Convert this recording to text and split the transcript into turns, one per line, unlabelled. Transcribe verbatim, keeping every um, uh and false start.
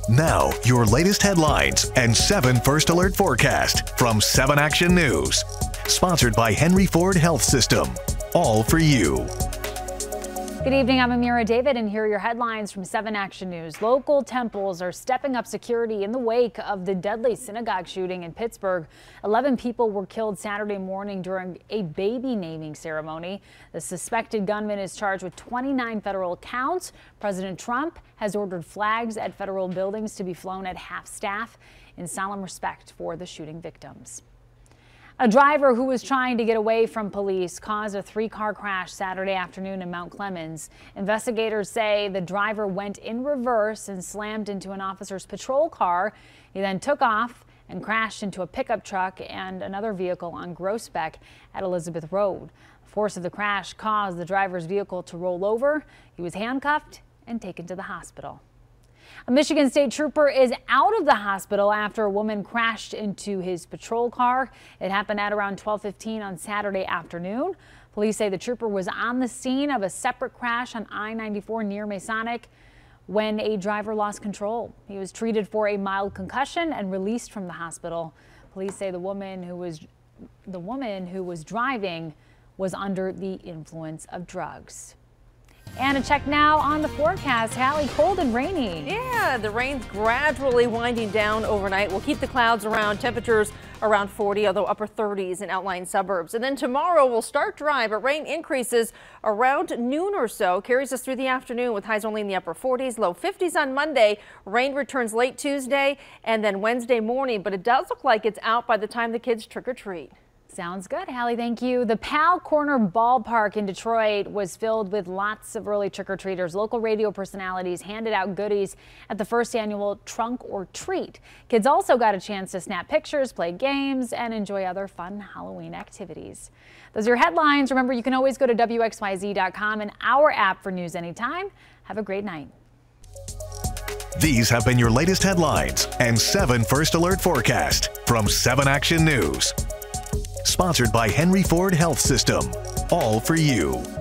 Now, your latest headlines and seven First Alert forecast from seven Action News. Sponsored by Henry Ford Health System. All for you.
Good evening, I'm Amira David, and here are your headlines from seven Action News. Local temples are stepping up security in the wake of the deadly synagogue shooting in Pittsburgh. eleven people were killed Saturday morning during a baby naming ceremony. The suspected gunman is charged with twenty-nine federal counts. President Trump has ordered flags at federal buildings to be flown at half staff in solemn respect for the shooting victims. A driver who was trying to get away from police caused a three-car crash Saturday afternoon in Mount Clemens. Investigators say the driver went in reverse and slammed into an officer's patrol car. He then took off and crashed into a pickup truck and another vehicle on Groesbeck at Elizabeth Road. The force of the crash caused the driver's vehicle to roll over. He was handcuffed and taken to the hospital. A Michigan State trooper is out of the hospital after a woman crashed into his patrol car. It happened at around twelve fifteen on Saturday afternoon. Police say the trooper was on the scene of a separate crash on I ninety-four near Masonic when a driver lost control. He was treated for a mild concussion and released from the hospital. Police say the woman who was the woman who was driving was under the influence of drugs. And a check now on the forecast. Hallie, cold and rainy.
Yeah, the rain's gradually winding down overnight. We'll keep the clouds around, temperatures around forty, although upper thirties in outlying suburbs. And then tomorrow we'll start dry, but rain increases around noon or so. Carries us through the afternoon with highs only in the upper forties, low fifties on Monday. Rain returns late Tuesday and then Wednesday morning, but it does look like it's out by the time the kids trick or treat.
Sounds good, Hallie. Thank you. The Pal Corner Ballpark in Detroit was filled with lots of early trick-or-treaters. Local radio personalities handed out goodies at the first annual Trunk or Treat. Kids also got a chance to snap pictures, play games, and enjoy other fun Halloween activities. Those are your headlines. Remember, you can always go to W X Y Z dot com and our app for news anytime. Have a great night.
These have been your latest headlines and seven First Alert forecast from seven Action News. Sponsored by Henry Ford Health System. All for you.